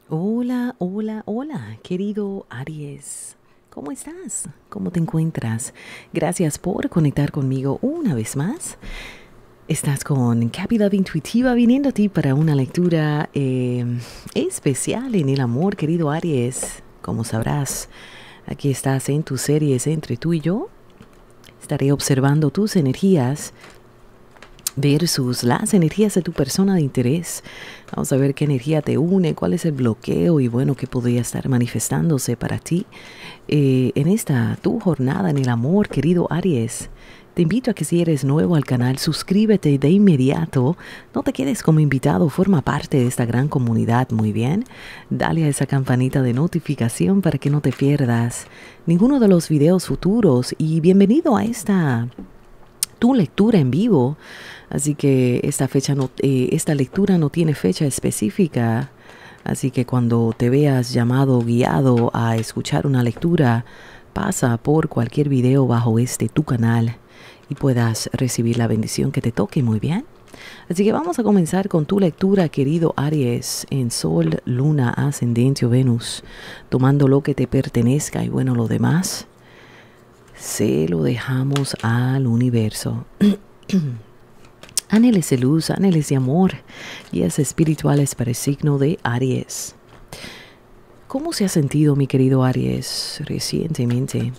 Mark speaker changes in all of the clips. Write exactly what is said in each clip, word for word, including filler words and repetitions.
Speaker 1: Hola, hola, hola, querido Aries. ¿Cómo estás? ¿Cómo te encuentras? Gracias por conectar conmigo una vez más. Estás con Capi Love Intuitiva viniendo a ti para una lectura eh, especial en el amor, querido Aries. Como sabrás, aquí estás en tus series entre tú y yo. Estaré observando tus energías versus las energías de tu persona de interés. Vamos a ver qué energía te une, cuál es el bloqueo y bueno, qué podría estar manifestándose para ti eh, en esta tu jornada en el amor, querido Aries. Te invito a que si eres nuevo al canal, suscríbete de inmediato. No te quedes como invitado, forma parte de esta gran comunidad, muy bien. Dale a esa campanita de notificación para que no te pierdas ninguno de los videos futuros y bienvenido a esta tu lectura en vivo. Así que esta fecha no, eh, esta lectura no tiene fecha específica. Así que cuando te veas llamado, guiado a escuchar una lectura, pasa por cualquier video bajo este tu canal y puedas recibir la bendición que te toque, muy bien. Así que vamos a comenzar con tu lectura, querido Aries, en Sol, Luna, Ascendente o Venus, tomando lo que te pertenezca y bueno, lo demás se lo dejamos al universo. Ángeles de luz, ángeles de amor, guías espirituales para el signo de Aries. ¿Cómo se ha sentido, mi querido Aries, recientemente?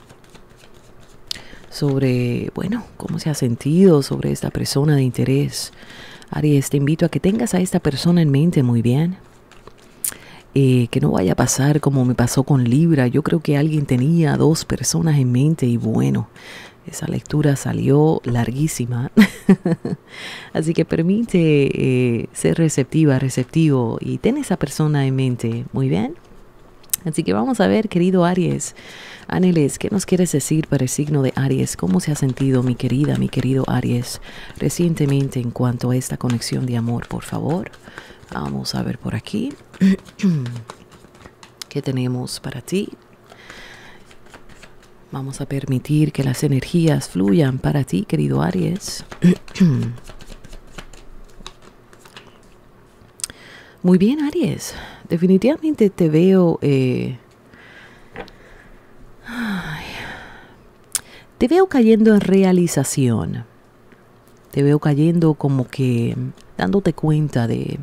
Speaker 1: Sobre, bueno, ¿cómo se ha sentido sobre esta persona de interés? Aries, te invito a que tengas a esta persona en mente, muy bien. Eh, que no vaya a pasar como me pasó con Libra. Yo creo que alguien tenía dos personas en mente y bueno, esa lectura salió larguísima. Así que permite eh, ser receptiva, receptivo y ten esa persona en mente. Muy bien. Así que vamos a ver, querido Aries. Ángeles, ¿qué nos quieres decir para el signo de Aries? ¿Cómo se ha sentido mi querida, mi querido Aries recientemente en cuanto a esta conexión de amor, por favor? Vamos a ver por aquí. ¿Qué tenemos para ti? Vamos a permitir que las energías fluyan para ti, querido Aries. Muy bien, Aries. Definitivamente te veo... Eh, ay, te veo cayendo en realización. Te veo cayendo como que dándote cuenta de...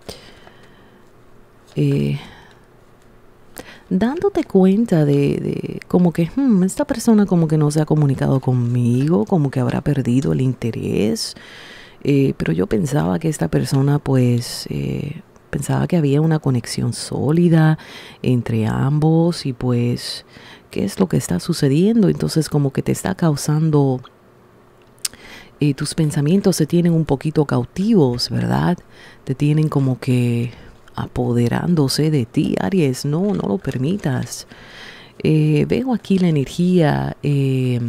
Speaker 1: Eh, dándote cuenta de, de como que hmm, esta persona como que no se ha comunicado conmigo, como que habrá perdido el interés, eh, pero yo pensaba que esta persona pues eh, pensaba que había una conexión sólida entre ambos y pues qué es lo que está sucediendo. Entonces como que te está causando, eh, tus pensamientos se tienen un poquito cautivos, ¿verdad? Te tienen como que apoderándose de ti, Aries. No, no lo permitas. Eh, veo aquí la energía. Eh,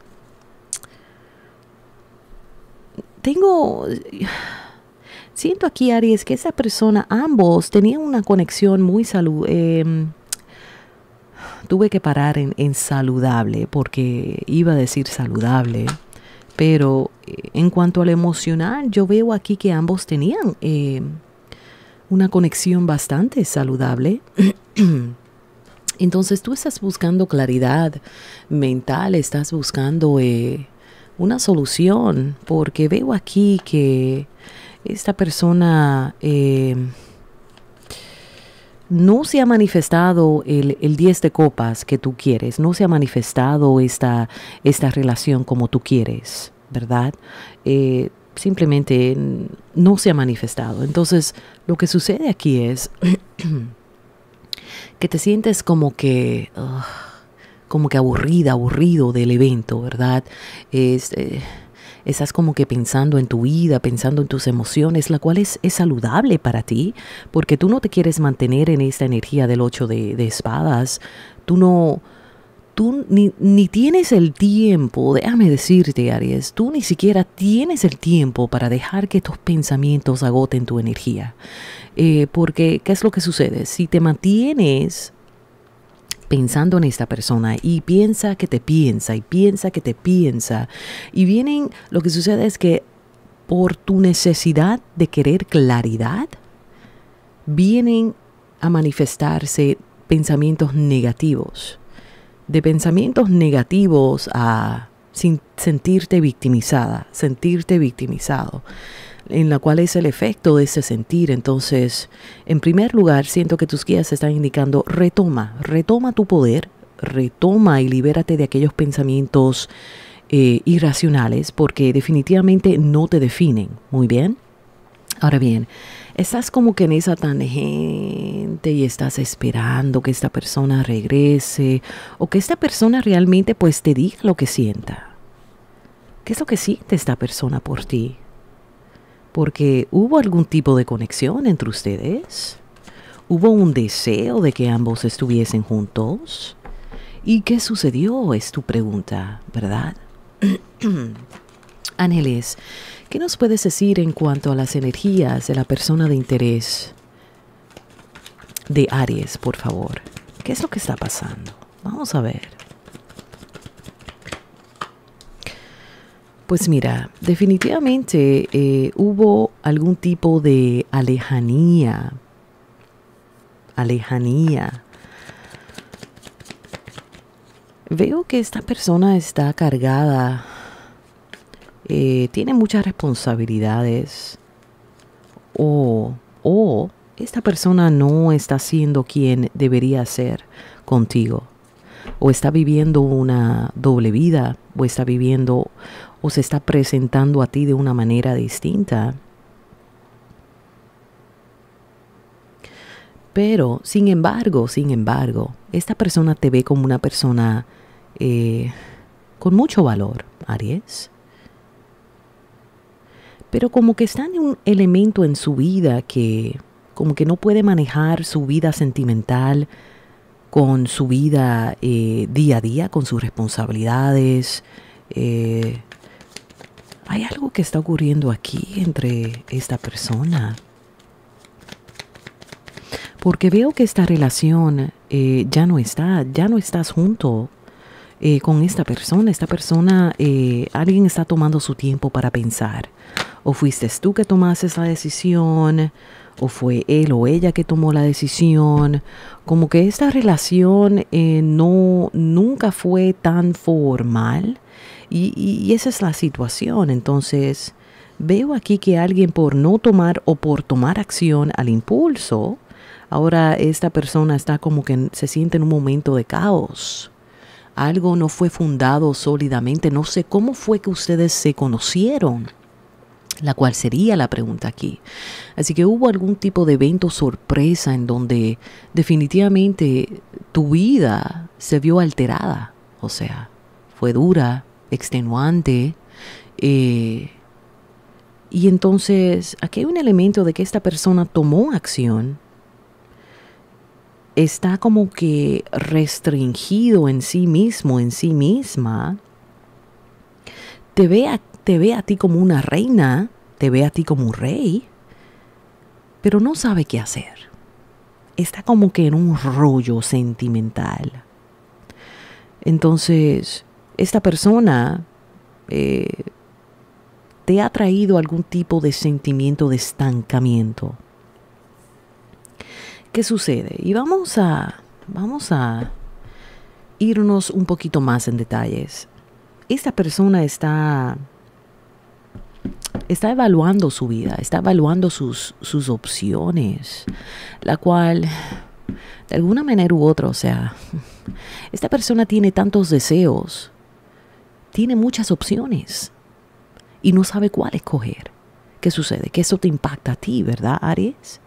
Speaker 1: tengo... Siento aquí, Aries, que esa persona, ambos tenían una conexión muy salud. Eh, tuve que parar en, en saludable, porque iba a decir saludable. Pero eh, en cuanto a lo emocional, yo veo aquí que ambos tenían... Eh, una conexión bastante saludable. Entonces tú estás buscando claridad mental, estás buscando eh, una solución, porque veo aquí que esta persona eh, no se ha manifestado el, el diez de copas que tú quieres, no se ha manifestado esta, esta relación como tú quieres, ¿verdad? Eh, simplemente no se ha manifestado. Entonces, lo que sucede aquí es que te sientes como que, uh, como que aburrida, aburrido del evento, ¿verdad? Es, eh, estás como que pensando en tu vida, pensando en tus emociones, la cual es, es saludable para ti, porque tú no te quieres mantener en esta energía del ocho de, de espadas. Tú no... Tú ni, ni tienes el tiempo, déjame decirte, Aries, tú ni siquiera tienes el tiempo para dejar que estos pensamientos agoten tu energía. Eh, porque, ¿qué es lo que sucede? Si te mantienes pensando en esta persona y piensa que te piensa y piensa que te piensa, y vienen, lo que sucede es que por tu necesidad de querer claridad, vienen a manifestarse pensamientos negativos. De pensamientos negativos a sin sentirte victimizada, sentirte victimizado, en la cual es el efecto de ese sentir. Entonces, en primer lugar, siento que tus guías están indicando, retoma, retoma tu poder, retoma y libérate de aquellos pensamientos eh, irracionales, porque definitivamente no te definen. Muy bien. Ahora bien, estás como que en esa tangente y estás esperando que esta persona regrese o que esta persona realmente pues te diga lo que sienta. ¿Qué es lo que siente esta persona por ti? Porque hubo algún tipo de conexión entre ustedes. Hubo un deseo de que ambos estuviesen juntos. ¿Y qué sucedió? Es tu pregunta, ¿verdad? Ángeles, ¿qué nos puedes decir en cuanto a las energías de la persona de interés de Aries, por favor? ¿Qué es lo que está pasando? Vamos a ver. Pues mira, definitivamente eh, hubo algún tipo de alejanía. Alejanía. Veo que esta persona está cargada. Eh, tiene muchas responsabilidades o, o esta persona no está siendo quien debería ser contigo, o está viviendo una doble vida, o está viviendo o se está presentando a ti de una manera distinta. Pero, sin embargo, sin embargo, esta persona te ve como una persona eh, con mucho valor, Aries. Pero como que está en un elemento en su vida que como que no puede manejar su vida sentimental con su vida eh, día a día, con sus responsabilidades. Eh, hay algo que está ocurriendo aquí entre esta persona. Porque veo que esta relación eh, ya no está, ya no estás junto eh, con esta persona. Esta persona, eh, alguien está tomando su tiempo para pensar. O fuiste tú que tomaste la decisión, o fue él o ella que tomó la decisión. Como que esta relación eh, no, nunca fue tan formal. Y, y, y esa es la situación. Entonces, veo aquí que alguien por no tomar o por tomar acción al impulso, ahora esta persona está como que se siente en un momento de caos. Algo no fue fundado sólidamente. No sé cómo fue que ustedes se conocieron, la cual sería la pregunta aquí. Así que hubo algún tipo de evento sorpresa en donde definitivamente tu vida se vio alterada. O sea, fue dura, extenuante. Eh, y entonces aquí hay un elemento de que esta persona tomó acción. Está como que restringido en sí mismo, en sí misma. Te ve a, te ve a ti como una reina, te ve a ti como un rey, pero no sabe qué hacer. Está como que en un rollo sentimental. Entonces, esta persona eh, te ha traído algún tipo de sentimiento de estancamiento. ¿Qué sucede? Y vamos a, vamos a irnos un poquito más en detalles. Esta persona está, está evaluando su vida, está evaluando sus, sus opciones, la cual, de alguna manera u otra, o sea, esta persona tiene tantos deseos, tiene muchas opciones y no sabe cuál escoger. ¿Qué sucede? Que eso te impacta a ti, ¿verdad, Aries?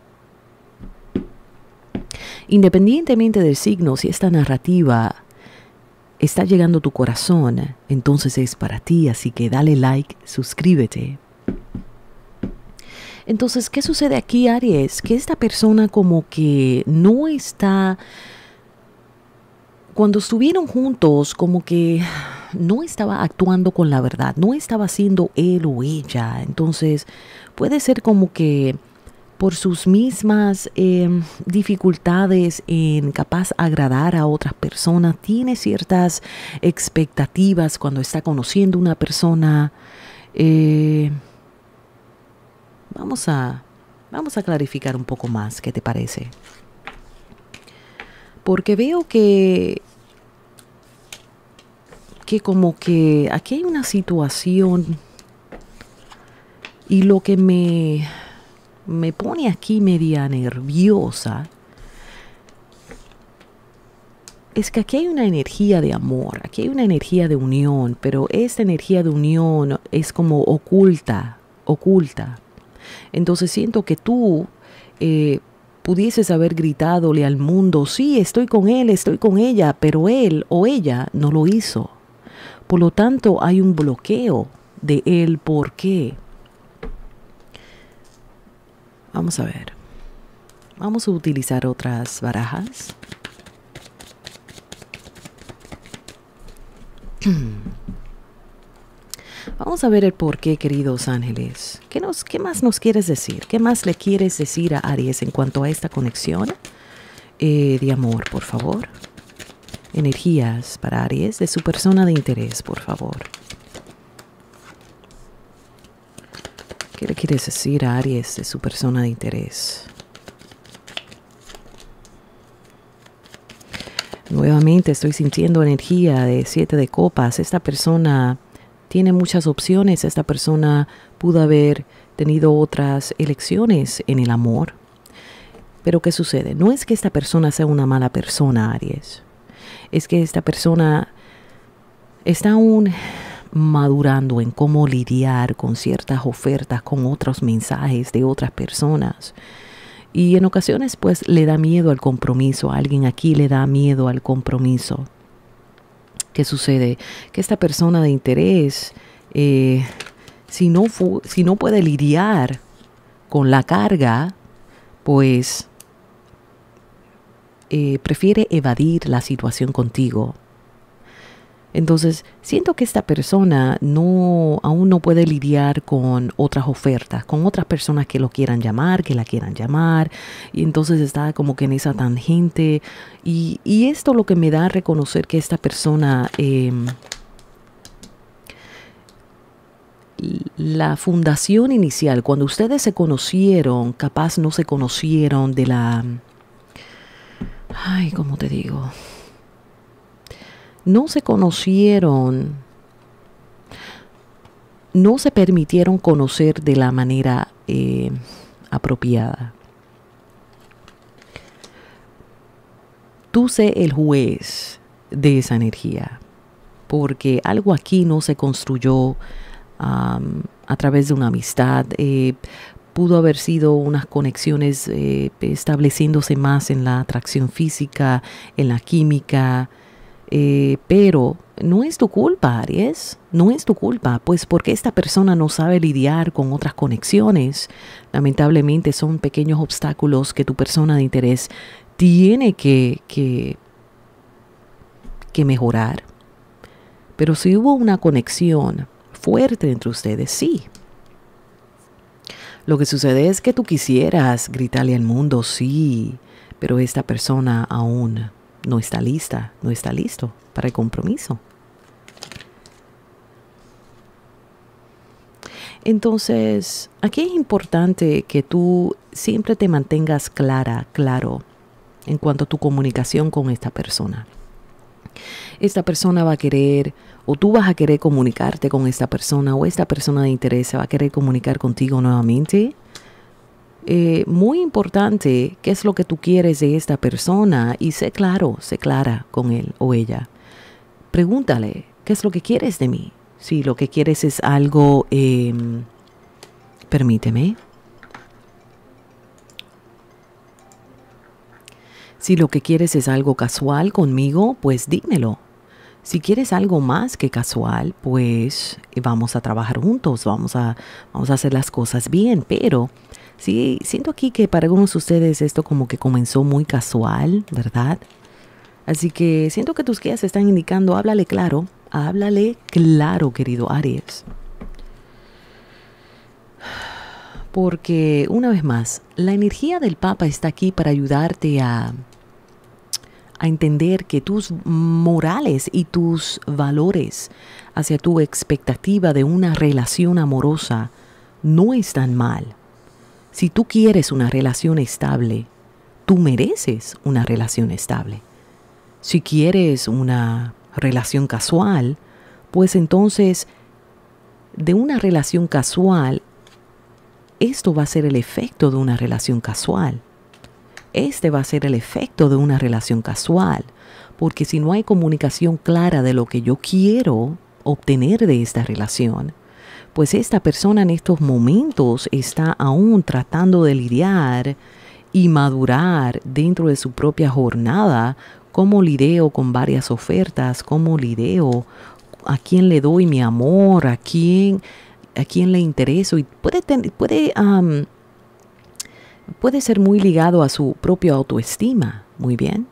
Speaker 1: Independientemente del signo, si esta narrativa está llegando a tu corazón, entonces es para ti, así que dale like, suscríbete. Entonces, ¿qué sucede aquí, Aries? Que esta persona como que no está, cuando estuvieron juntos, como que no estaba actuando con la verdad, no estaba siendo él o ella. Entonces, puede ser como que por sus mismas eh, dificultades en capaz agradar a otras personas, tiene ciertas expectativas cuando está conociendo una persona. Eh, vamos a, vamos a clarificar un poco más, ¿qué te parece? Porque veo que, que como que aquí hay una situación y lo que me, me pone aquí media nerviosa es que aquí hay una energía de amor, aquí hay una energía de unión, pero esta energía de unión es como oculta, oculta. Entonces siento que tú eh, pudieses haber gritadole al mundo, sí, estoy con él, estoy con ella, pero él o ella no lo hizo. Por lo tanto, hay un bloqueo de él. ¿Por qué? Vamos a ver. Vamos a utilizar otras barajas. Vamos a ver el por qué, queridos ángeles. ¿Qué, nos, ¿Qué más nos quieres decir? ¿Qué más le quieres decir a Aries en cuanto a esta conexión eh, de amor, por favor? Energías para Aries de su persona de interés, por favor. ¿Qué le quieres decir a Aries de su persona de interés? Nuevamente estoy sintiendo energía de siete de copas. Esta persona tiene muchas opciones. Esta persona pudo haber tenido otras elecciones en el amor. Pero ¿qué sucede? No es que esta persona sea una mala persona, Aries. Es que esta persona está aún madurando en cómo lidiar con ciertas ofertas, con otros mensajes de otras personas. Y en ocasiones pues le da miedo al compromiso. A alguien aquí le da miedo al compromiso. ¿Qué sucede? Que esta persona de interés, eh, si, no fu si no puede lidiar con la carga, pues eh, prefiere evadir la situación contigo. Entonces, siento que esta persona no, aún no puede lidiar con otras ofertas, con otras personas que lo quieran llamar, que la quieran llamar, y entonces está como que en esa tangente. Y, y esto lo que me da a reconocer que esta persona, eh, la fundación inicial, cuando ustedes se conocieron, capaz no se conocieron de la... Ay, ¿cómo te digo? No se conocieron, no se permitieron conocer de la manera eh, apropiada. Tú sé el juez de esa energía, porque algo aquí no se construyó um, a través de una amistad. Eh, pudo haber sido unas conexiones eh, estableciéndose más en la atracción física, en la química. Eh, pero no es tu culpa, Aries, no es tu culpa, pues porque esta persona no sabe lidiar con otras conexiones. Lamentablemente son pequeños obstáculos que tu persona de interés tiene que, que, que mejorar. Pero si hubo una conexión fuerte entre ustedes, sí. Lo que sucede es que tú quisieras gritarle al mundo, sí, pero esta persona aún no está lista, no está listo para el compromiso. Entonces, aquí es importante que tú siempre te mantengas clara, claro, en cuanto a tu comunicación con esta persona. Esta persona va a querer, o tú vas a querer comunicarte con esta persona, o esta persona de interés se va a querer comunicar contigo nuevamente. Eh, muy importante qué es lo que tú quieres de esta persona y sé claro, sé clara con él o ella. Pregúntale, ¿qué es lo que quieres de mí? Si lo que quieres es algo, eh, permíteme. Si lo que quieres es algo casual conmigo, pues dímelo. Si quieres algo más que casual, pues vamos a trabajar juntos, vamos a, vamos a hacer las cosas bien, pero... Sí, siento aquí que para algunos de ustedes esto como que comenzó muy casual, ¿verdad? Así que siento que tus guías están indicando, háblale claro, háblale claro, querido Aries. Porque, una vez más, la energía del Papa está aquí para ayudarte a, a entender que tus morales y tus valores hacia tu expectativa de una relación amorosa no están mal. Si tú quieres una relación estable, tú mereces una relación estable. Si quieres una relación casual, pues entonces de una relación casual, esto va a ser el efecto de una relación casual. Este va a ser el efecto de una relación casual. Porque si no hay comunicación clara de lo que yo quiero obtener de esta relación, pues esta persona en estos momentos está aún tratando de lidiar y madurar dentro de su propia jornada. Cómo lidio con varias ofertas, cómo lidio, a quién le doy mi amor, a quién, a quién le intereso. Y puede, ten, puede, um, puede ser muy ligado a su propia autoestima. Muy bien.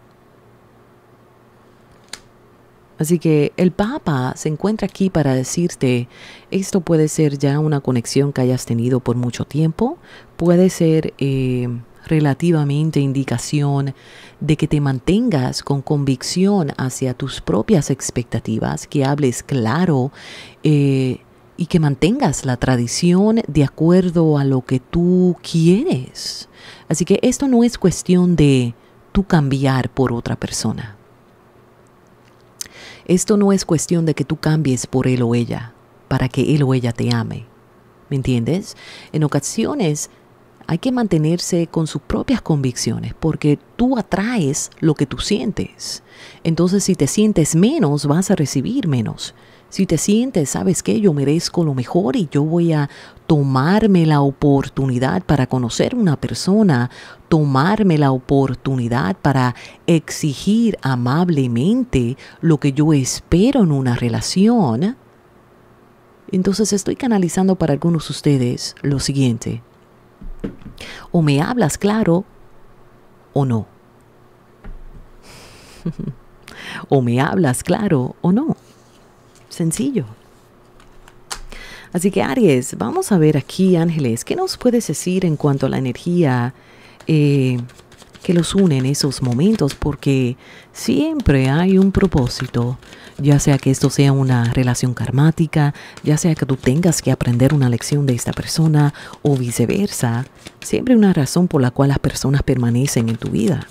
Speaker 1: Así que el Papa se encuentra aquí para decirte, esto puede ser ya una conexión que hayas tenido por mucho tiempo, puede ser eh, relativamente indicación de que te mantengas con convicción hacia tus propias expectativas, que hables claro eh, y que mantengas la tradición de acuerdo a lo que tú quieres. Así que esto no es cuestión de tú cambiar por otra persona. Esto no es cuestión de que tú cambies por él o ella, para que él o ella te ame. ¿Me entiendes? En ocasiones hay que mantenerse con sus propias convicciones, porque tú atraes lo que tú sientes. Entonces, si te sientes menos, vas a recibir menos. Si te sientes, ¿sabes qué? Yo merezco lo mejor y yo voy a tomarme la oportunidad para conocer una persona, tomarme la oportunidad para exigir amablemente lo que yo espero en una relación. Entonces estoy canalizando para algunos de ustedes lo siguiente. O me hablas claro o no. O me hablas claro o no. Sencillo. Así que Aries, vamos a ver aquí, ángeles, ¿qué nos puedes decir en cuanto a la energía eh, que los une en esos momentos? Porque siempre hay un propósito, ya sea que esto sea una relación karmática, ya sea que tú tengas que aprender una lección de esta persona o viceversa. Siempre hay una razón por la cual las personas permanecen en tu vida.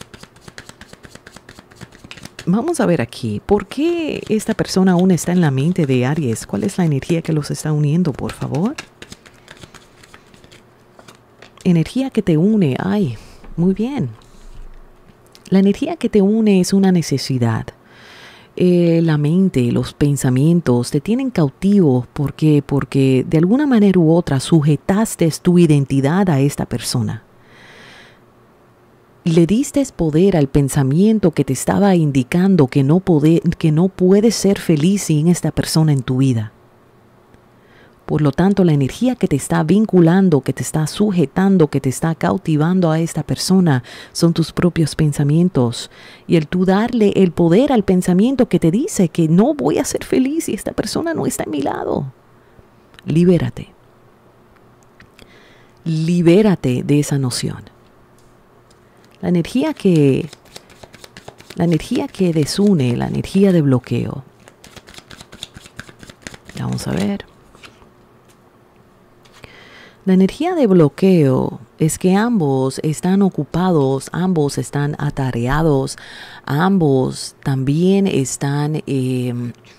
Speaker 1: Vamos a ver aquí, ¿por qué esta persona aún está en la mente de Aries? ¿Cuál es la energía que los está uniendo, por favor? Energía que te une, ay, muy bien. La energía que te une es una necesidad. Eh, la mente, los pensamientos te tienen cautivos. ¿Por qué? Porque de alguna manera u otra sujetaste tu identidad a esta persona. Le diste poder al pensamiento que te estaba indicando que no, pode, que no puedes ser feliz sin esta persona en tu vida. Por lo tanto, la energía que te está vinculando, que te está sujetando, que te está cautivando a esta persona son tus propios pensamientos. Y el tú darle el poder al pensamiento que te dice que no voy a ser feliz si esta persona no está a mi lado. Libérate. Libérate de esa noción. La energía que, la energía que desune, la energía de bloqueo. Vamos a ver. La energía de bloqueo es que ambos están ocupados, ambos están atareados, ambos también están... Eh,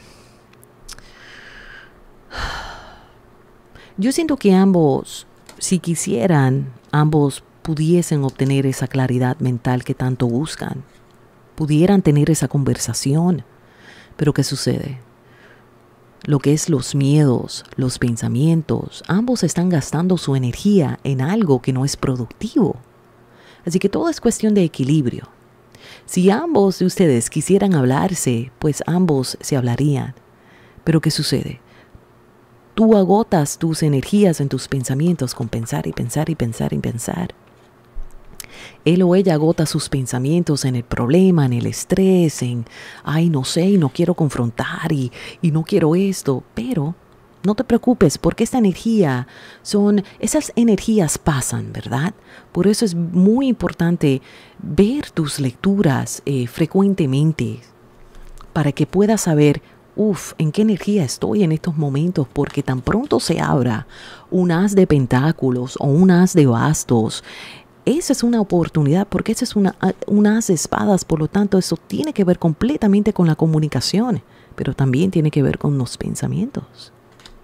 Speaker 1: yo siento que ambos, si quisieran, ambos pudiesen obtener esa claridad mental que tanto buscan, pudieran tener esa conversación. Pero ¿qué sucede? Lo que es los miedos, los pensamientos, ambos están gastando su energía en algo que no es productivo. Así que todo es cuestión de equilibrio. Si ambos de ustedes quisieran hablarse, pues ambos se hablarían. Pero ¿qué sucede? Tú agotas tus energías en tus pensamientos con pensar y pensar y pensar y pensar. Él o ella agota sus pensamientos en el problema, en el estrés, en, ay, no sé, y no quiero confrontar y, y no quiero esto. Pero no te preocupes, porque esta energía son, esas energías pasan, ¿verdad? Por eso es muy importante ver tus lecturas eh, frecuentemente para que puedas saber, uff, ¿en qué energía estoy en estos momentos? Porque tan pronto se abra un as de pentáculos o un as de bastos, esa es una oportunidad porque esa es una, una as de espadas. Por lo tanto, eso tiene que ver completamente con la comunicación, pero también tiene que ver con los pensamientos.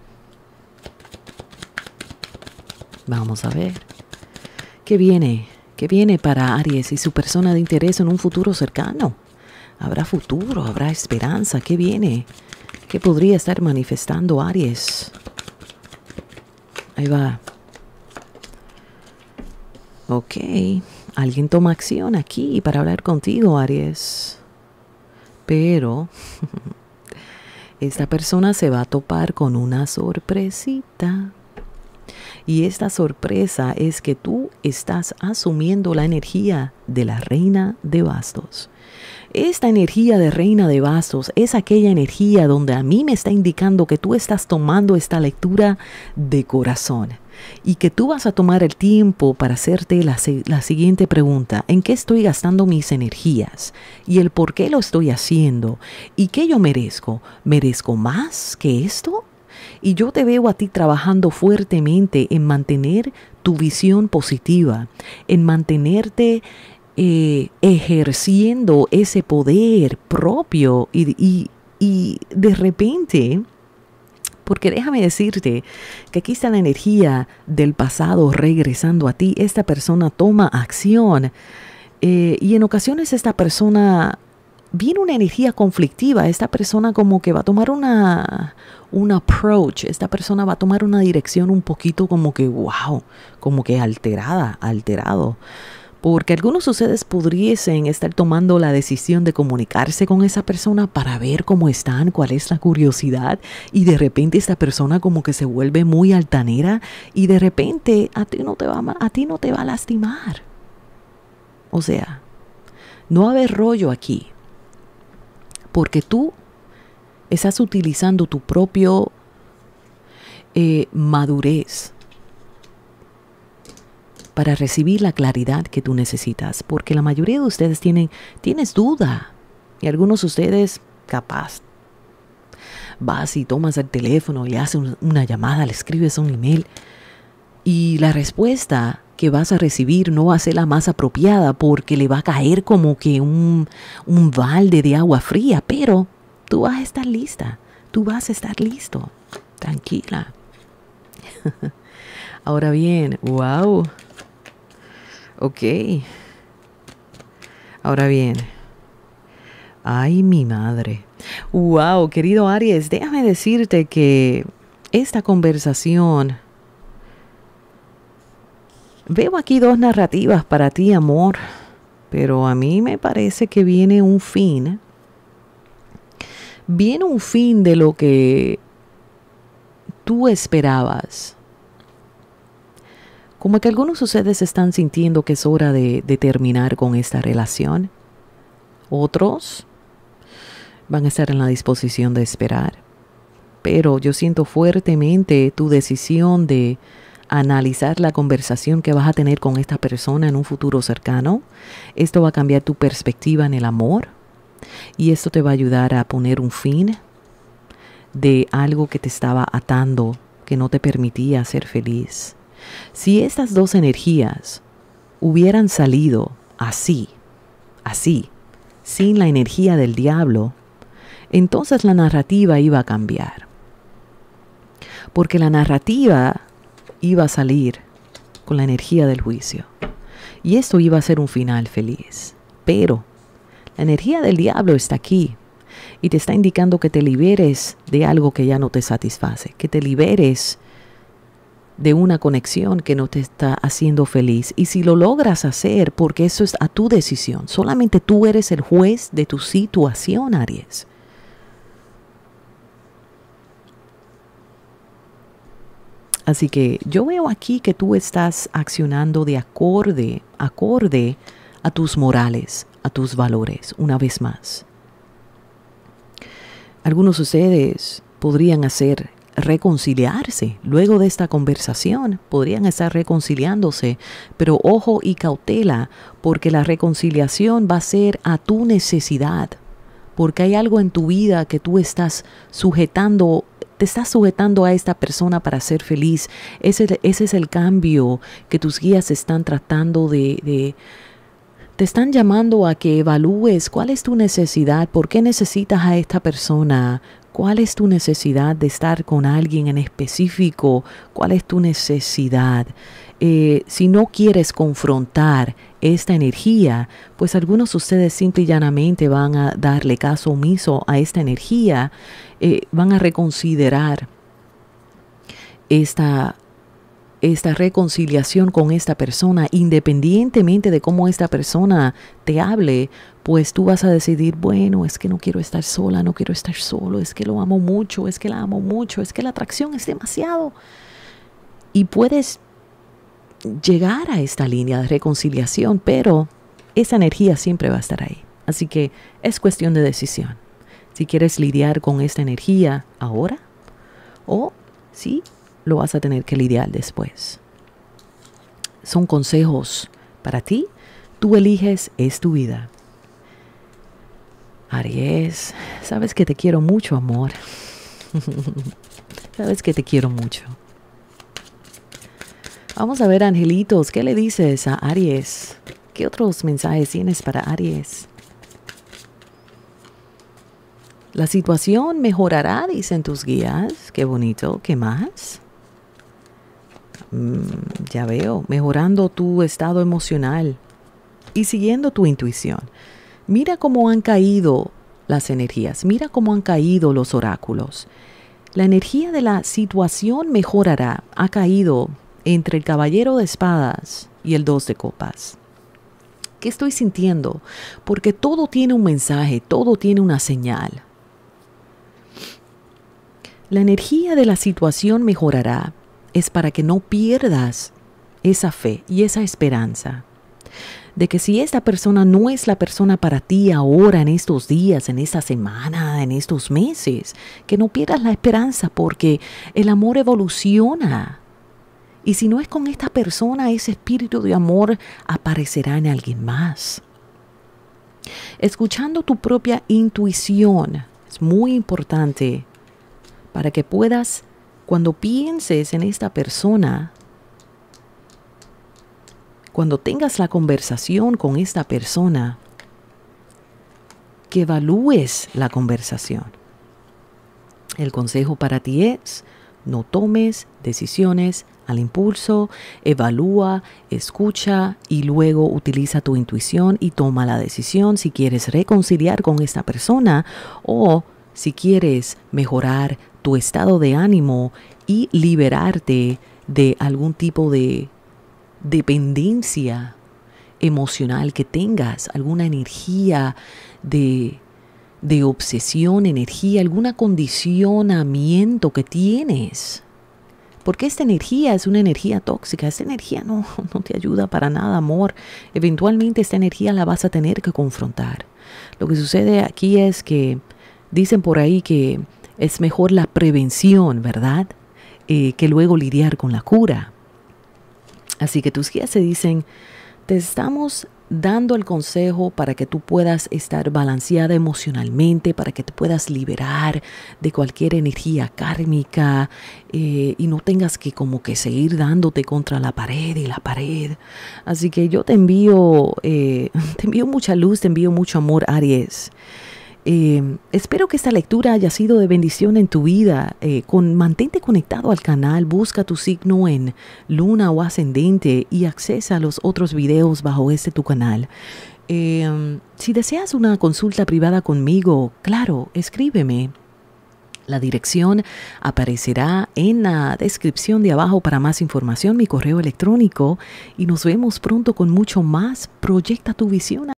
Speaker 1: Vamos a ver. ¿Qué viene? ¿Qué viene para Aries y su persona de interés en un futuro cercano? ¿Habrá futuro? ¿Habrá esperanza? ¿Qué viene? ¿Qué podría estar manifestando Aries? Ahí va. Ok. Alguien toma acción aquí para hablar contigo, Aries. Pero esta persona se va a topar con una sorpresita. Y esta sorpresa es que tú estás asumiendo la energía de la reina de bastos. Esta energía de reina de bastos es aquella energía donde a mí me está indicando que tú estás tomando esta lectura de corazón y que tú vas a tomar el tiempo para hacerte la, la siguiente pregunta: ¿en qué estoy gastando mis energías? Y el por qué lo estoy haciendo. ¿Y qué yo merezco? ¿Merezco más que esto? Y yo te veo a ti trabajando fuertemente en mantener tu visión positiva, en mantenerte eh, ejerciendo ese poder propio y, y, y de repente, porque déjame decirte que aquí está la energía del pasado regresando a ti. Esta persona toma acción eh, y en ocasiones esta persona... viene una energía conflictiva. Esta persona como que va a tomar una, un approach. Esta persona va a tomar una dirección un poquito como que, wow, como que alterada, alterado. Porque algunos de ustedes podrían estar tomando la decisión de comunicarse con esa persona para ver cómo están, cuál es la curiosidad. Y de repente esta persona como que se vuelve muy altanera y de repente a ti no te va, a ti no te va a lastimar. O sea, no va a haber rollo aquí. Porque tú estás utilizando tu propio eh, madurez para recibir la claridad que tú necesitas. Porque la mayoría de ustedes tienen, tienes duda. Y algunos de ustedes, capaz, vas y tomas el teléfono, le haces una llamada, le escribes un email. Y la respuesta que vas a recibir no va a ser la más apropiada porque le va a caer como que un, un balde de agua fría, pero tú vas a estar lista, tú vas a estar listo, tranquila. Ahora bien, wow, ok, ahora bien, ay mi madre, wow, querido Aries, déjame decirte que esta conversación... Veo aquí dos narrativas para ti, amor, pero a mí me parece que viene un fin. Viene un fin de lo que tú esperabas. Como que algunos de ustedes están sintiendo que es hora de, de terminar con esta relación. Otros van a estar en la disposición de esperar. Pero yo siento fuertemente tu decisión de analizar la conversación que vas a tener con esta persona en un futuro cercano. Esto va a cambiar tu perspectiva en el amor y esto te va a ayudar a poner un fin de algo que te estaba atando, que no te permitía ser feliz. Si estas dos energías hubieran salido así, así, sin la energía del diablo, entonces la narrativa iba a cambiar. Porque la narrativa iba a salir con la energía del juicio. Y esto iba a ser un final feliz. Pero la energía del diablo está aquí y te está indicando que te liberes de algo que ya no te satisface, que te liberes de una conexión que no te está haciendo feliz. Y si lo logras hacer, porque eso es a tu decisión, solamente tú eres el juez de tu situación, Aries. Así que yo veo aquí que tú estás accionando de acorde, acorde a tus morales, a tus valores, una vez más. Algunos de ustedes podrían hacer reconciliarse luego de esta conversación, podrían estar reconciliándose, pero ojo y cautela, porque la reconciliación va a ser a tu necesidad, porque hay algo en tu vida que tú estás sujetando te estás sujetando a esta persona para ser feliz. Ese, ese es el cambio que tus guías están tratando de, de... Te están llamando a que evalúes cuál es tu necesidad, por qué necesitas a esta persona, cuál es tu necesidad de estar con alguien en específico, cuál es tu necesidad. Eh, si no quieres confrontar esta energía, pues algunos de ustedes simple y llanamente van a darle caso omiso a esta energía, eh, van a reconsiderar esta, esta reconciliación con esta persona, independientemente de cómo esta persona te hable, pues tú vas a decidir, bueno, es que no quiero estar sola, no quiero estar solo, es que lo amo mucho, es que la amo mucho, es que la atracción es demasiado. Y puedes llegar a esta línea de reconciliación, pero esa energía siempre va a estar ahí. Así que es cuestión de decisión. Si quieres lidiar con esta energía ahora o si lo vas a tener que lidiar después. Son consejos para ti. Tú eliges, es tu vida. Aries, sabes que te quiero mucho, amor. Sabes que te quiero mucho. Vamos a ver, angelitos, ¿qué le dices a Aries? ¿Qué otros mensajes tienes para Aries? La situación mejorará, dicen tus guías. Qué bonito. ¿Qué más? Mm, ya veo, mejorando tu estado emocional y siguiendo tu intuición. Mira cómo han caído las energías. Mira cómo han caído los oráculos. La energía de la situación mejorará. Ha caído entre el caballero de espadas y el dos de copas. ¿Qué estoy sintiendo? Porque todo tiene un mensaje, todo tiene una señal. La energía de la situación mejorará. Es para que no pierdas esa fe y esa esperanza de que si esta persona no es la persona para ti ahora, en estos días, en esta semana, en estos meses, que no pierdas la esperanza porque el amor evoluciona. Y si no es con esta persona, ese espíritu de amor aparecerá en alguien más. Escuchando tu propia intuición es muy importante para que puedas, cuando pienses en esta persona, cuando tengas la conversación con esta persona, que evalúes la conversación. El consejo para ti es, no tomes decisiones al impulso, evalúa, escucha y luego utiliza tu intuición y toma la decisión si quieres reconciliar con esta persona o si quieres mejorar tu estado de ánimo y liberarte de algún tipo de dependencia emocional que tengas, alguna energía de, de obsesión, energía, algún acondicionamiento que tienes. Porque esta energía es una energía tóxica, esta energía no, no te ayuda para nada, amor. Eventualmente esta energía la vas a tener que confrontar. Lo que sucede aquí es que dicen por ahí que es mejor la prevención, ¿verdad? Eh, que luego lidiar con la cura. Así que tus guías se dicen, te estamos dando el consejo para que tú puedas estar balanceada emocionalmente, para que te puedas liberar de cualquier energía kármica eh, y no tengas que como que seguir dándote contra la pared y la pared. Así que yo te envío, eh, te envío mucha luz, te envío mucho amor, Aries. Eh, espero que esta lectura haya sido de bendición en tu vida. Eh, con, mantente conectado al canal, busca tu signo en luna o ascendente y accesa a los otros videos bajo este tu canal. Eh, si deseas una consulta privada conmigo, claro, escríbeme. La dirección aparecerá en la descripción de abajo para más información, mi correo electrónico y nos vemos pronto con mucho más. Proyecta tu visión.